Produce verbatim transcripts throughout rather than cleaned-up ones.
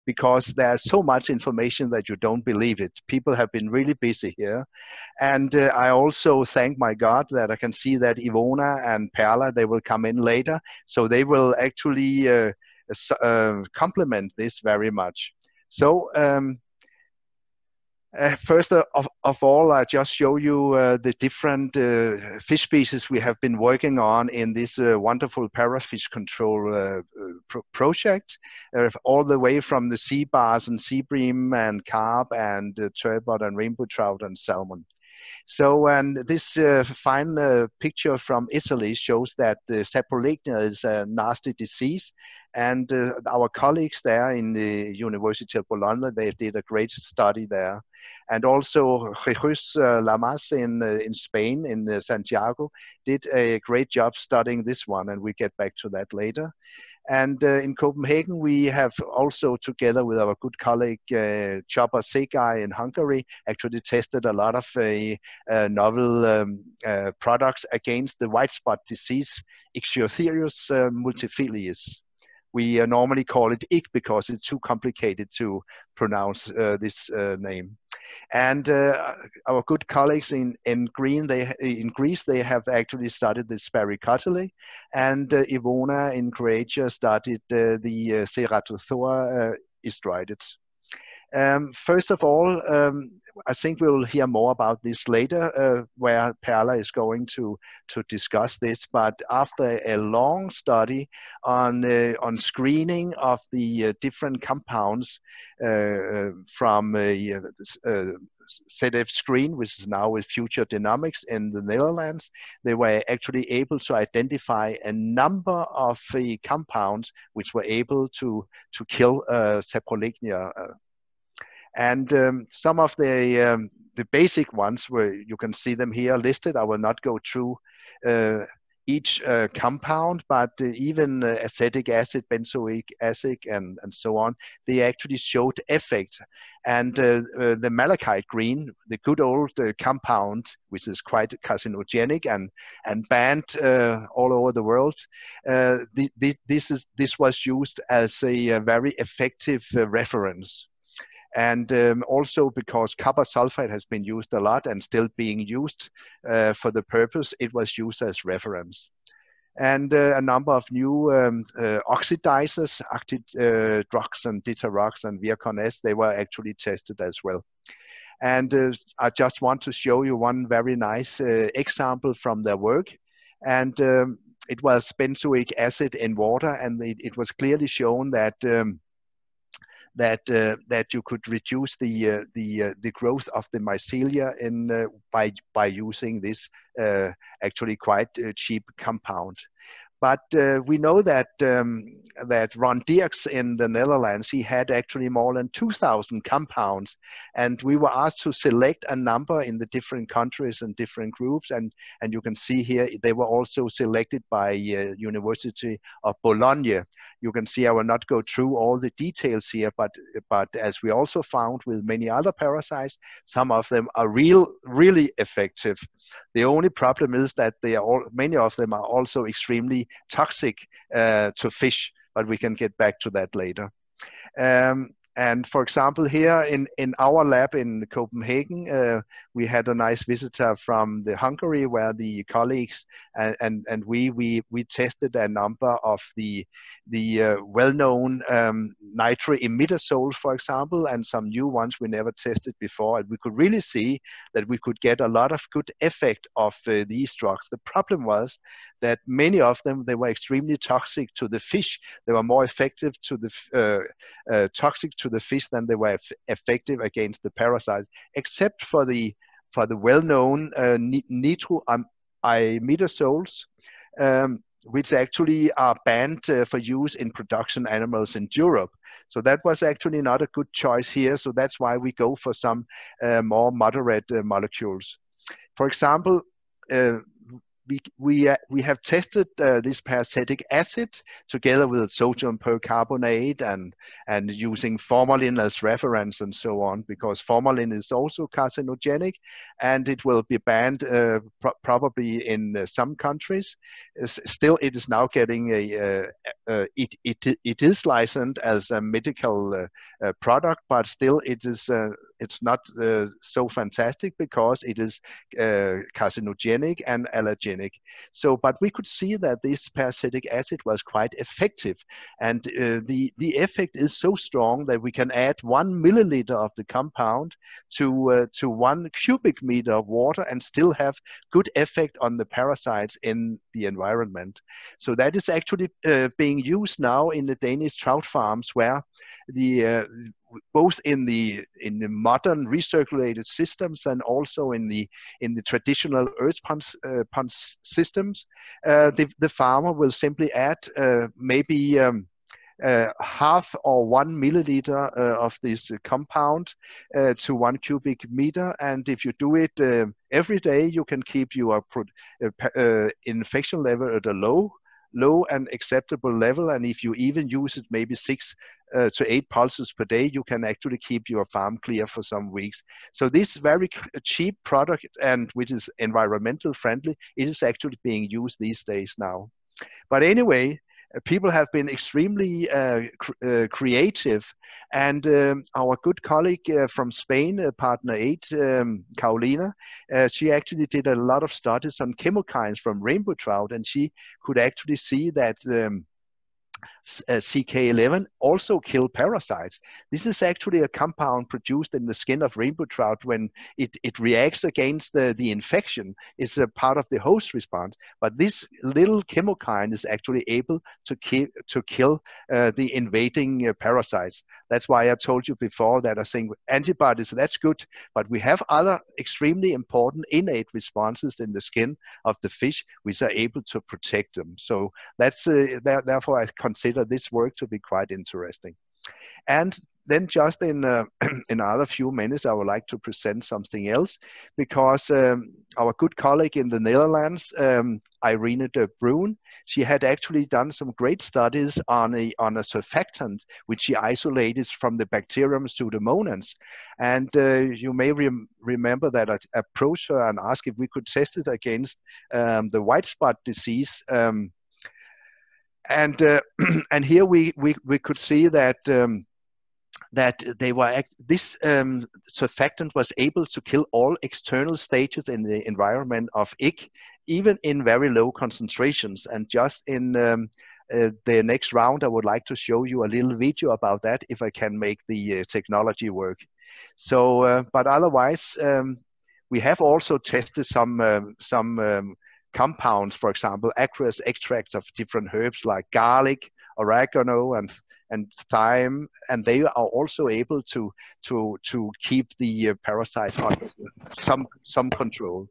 because there's so much information that you don't believe it. People have been really busy here. And uh, I also thank my God that I can see that Ivona and Perla, they will come in later. So they will actually uh, uh, complement this very much. So um, uh, first of, of all, I just show you uh, the different uh, fish species we have been working on in this uh, wonderful ParaFishControl uh, pro project, uh, all the way from the sea bass and sea bream and carp and uh, turbot and rainbow trout and salmon. So, and this uh, fine uh, picture from Italy shows that uh, Saprolegnia is a nasty disease. And uh, our colleagues there in the University of Bologna, they did a great study there. And also Jesus uh, Lamas in, uh, in Spain, in uh, Santiago, did a great job studying this one. And we get back to that later. And uh, in Copenhagen, we have also, together with our good colleague uh, Csaba Székely in Hungary, actually tested a lot of uh, uh, novel um, uh, products against the white spot disease, Ichthyotherius uh, multifilius. We uh, normally call it I C because it's too complicated to pronounce uh, this uh, name. And uh, our good colleagues in, in green, they in Greece, they have actually studied the Sparicotyle, and uh, Ivona in Croatia started uh, the uh, Ceratophoa uh, istridis. Um, first of all, um, I think we'll hear more about this later, uh, where Perla is going to, to discuss this. But after a long study on, uh, on screening of the uh, different compounds uh, from uh, uh, Z F Screen, which is now with Future Genomics in the Netherlands, they were actually able to identify a number of uh, compounds which were able to, to kill uh, Saprolegnia. Uh, And um, some of the, um, the basic ones, where you can see them here listed. I will not go through uh, each uh, compound, but uh, even uh, acetic acid, benzoic acid, and, and so on, they actually showed effect. And uh, uh, the malachite green, the good old uh, compound, which is quite carcinogenic and, and banned uh, all over the world, uh, th this, is, this was used as a, a very effective uh, reference. And um, also because copper sulfate has been used a lot and still being used uh, for the purpose, it was used as reference. And uh, a number of new um, uh, oxidizers, actid uh, drox and ditarox and Virkon S, they were actually tested as well. And uh, I just want to show you one very nice uh, example from their work. And um, it was benzoic acid in water, and it, it was clearly shown that um, that uh, that you could reduce the uh, the uh, the growth of the mycelia in uh, by by using this uh, actually quite uh, cheap compound. But uh, we know that um, that Ron Dirks in the Netherlands, he had actually more than two thousand compounds, and we were asked to select a number in the different countries and different groups, and and you can see here they were also selected by uh, University of Bologna. You can see I will not go through all the details here, but but as we also found with many other parasites, some of them are real really effective. The only problem is that they are all, many of them are also extremely toxic uh, to fish, but we can get back to that later. Um, and for example, here in, in our lab in Copenhagen, uh, we had a nice visitor from the Hungary, where the colleagues and, and, and we, we, we tested a number of the, the uh, well-known um, nitroimidazoles, for example, and some new ones we never tested before. And we could really see that we could get a lot of good effect of uh, these drugs. The problem was that many of them, they were extremely toxic to the fish. They were more effective to the uh, uh, toxic to the fish than they were effective against the parasite, except for the for the well-known uh, nitroimidazoles, um, which actually are banned uh, for use in production animals in Europe. So that was actually not a good choice here. So that's why we go for some uh, more moderate uh, molecules. For example, uh, we we, uh, we have tested uh, this parasitic acid together with sodium percarbonate and and using formalin as reference and so on, because formalin is also carcinogenic, and it will be banned uh, pro probably in uh, some countries. It's still, it is now getting a uh, uh, it, it it is licensed as a medical uh, uh, product, but still it is uh, it's not uh, so fantastic because it is uh, carcinogenic and allergenic. So, but we could see that this parasitic acid was quite effective, and uh, the the effect is so strong that we can add one milliliter of the compound to uh, to one cubic meter of water and still have good effect on the parasites in the environment. So that is actually uh, being used now in the Danish trout farms, where the uh, both in the in the modern recirculated systems and also in the in the traditional earth pond uh, pond systems, uh, the the farmer will simply add uh, maybe um, uh, half or one milliliter uh, of this uh, compound uh, to one cubic meter, and if you do it uh, every day, you can keep your uh, uh, infection level at a low low and acceptable level. And if you even use it maybe six uh, to eight pulses per day, you can actually keep your farm clear for some weeks. So this very cheap product, and which is environmental friendly, it is actually being used these days now. But anyway, people have been extremely uh, cr uh, creative, and um, our good colleague uh, from Spain, uh, partner eight, um, Carolina, uh, she actually did a lot of studies on chemokines from rainbow trout, and she could actually see that um, Uh, C K eleven also kill parasites. This is actually a compound produced in the skin of rainbow trout when it, it reacts against the, the infection. It's a part of the host response. But this little chemokine is actually able to, ki to kill uh, the invading uh, parasites. That's why I told you before that I think antibodies, that's good, but we have other extremely important innate responses in the skin of the fish which are able to protect them. So that's uh, th therefore I consider this work to be quite interesting. And then just in uh, in another few minutes, I would like to present something else, because um, our good colleague in the Netherlands, um, Irene de Bruin, she had actually done some great studies on a, on a surfactant which she isolated from the bacterium Pseudomonans. And uh, you may rem remember that I approached her and asked if we could test it against um, the white spot disease. Um, And uh, and here we, we we could see that um, that they were act this um, surfactant was able to kill all external stages in the environment of ick, even in very low concentrations. And just in um, uh, the next round, I would like to show you a little video about that, if I can make the uh, technology work. So, uh, but otherwise, um, we have also tested some um, some. Um, compounds, for example, aqueous extracts of different herbs like garlic, oregano, and and thyme, and they are also able to to to keep the uh, parasites under some some control.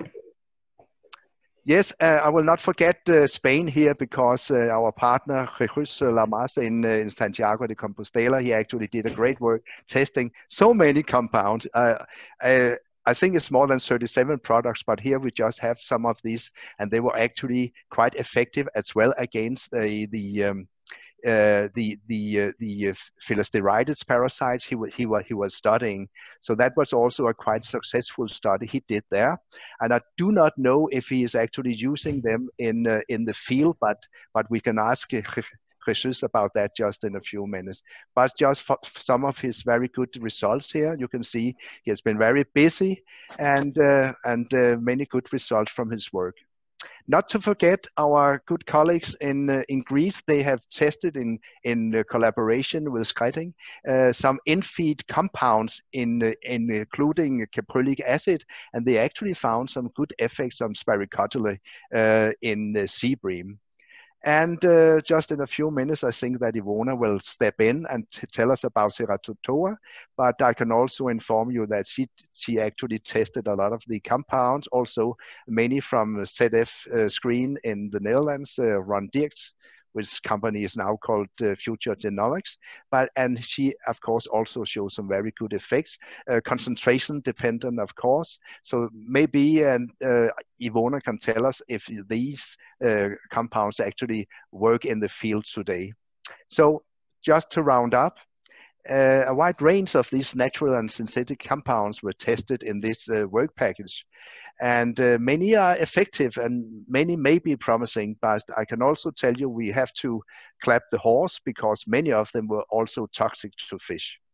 Yes, uh, I will not forget uh, Spain here, because uh, our partner Jesus Lamas in, uh, in Santiago de Compostela, he actually did a great work testing so many compounds. Uh, uh, I think it's more than thirty-seven products, but here we just have some of these, and they were actually quite effective as well against the the um, uh, the the uh, the uh, Philisterides parasites he he was he was studying. So that was also a quite successful study he did there. And I do not know if he is actually using them in uh, in the field, but but we can ask Jesus about that just in a few minutes. But just for some of his very good results here, you can see he has been very busy, and uh, and uh, many good results from his work. Not to forget our good colleagues in uh, in Greece. They have tested in in uh, collaboration with Skretting uh, some in-feed compounds in uh, in including caprylic acid, and they actually found some good effects on Spiricotyle uh, in uh, sea bream. And uh, just in a few minutes, I think that Ivona will step in and tell us about Ceratotoa. But I can also inform you that she she actually tested a lot of the compounds, also many from Z F uh, Screen in the Netherlands, uh, Ron Dirks, which company is now called uh, Future Genomics. But and she, of course, also shows some very good effects, uh, concentration dependent, of course. So maybe and uh, Ivona can tell us if these uh, compounds actually work in the field today. So just to round up, uh, a wide range of these natural and synthetic compounds were tested in this uh, work package. And uh, many are effective and many may be promising, but I can also tell you we have to clap the horse, because many of them were also toxic to fish.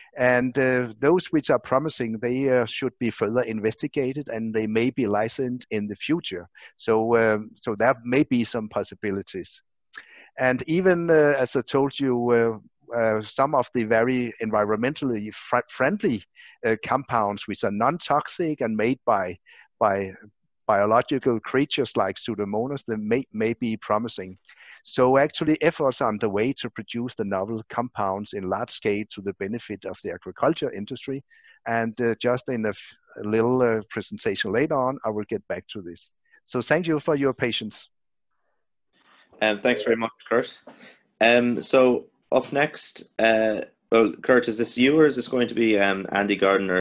And uh, those which are promising, they uh, should be further investigated, and they may be licensed in the future. So, um, so there may be some possibilities. And even uh, as I told you, uh, uh, some of the very environmentally fr friendly uh, compounds, which are non-toxic and made by by biological creatures like Pseudomonas, they may, may be promising. So actually efforts are underway to produce the novel compounds in large scale to the benefit of the aquaculture industry. And uh, just in a, a little uh, presentation later on, I will get back to this. So thank you for your patience. And um, thanks very much, Kurt. Um, so up next, uh, well, Kurt, is this you or is this going to be um, Andy Gardner?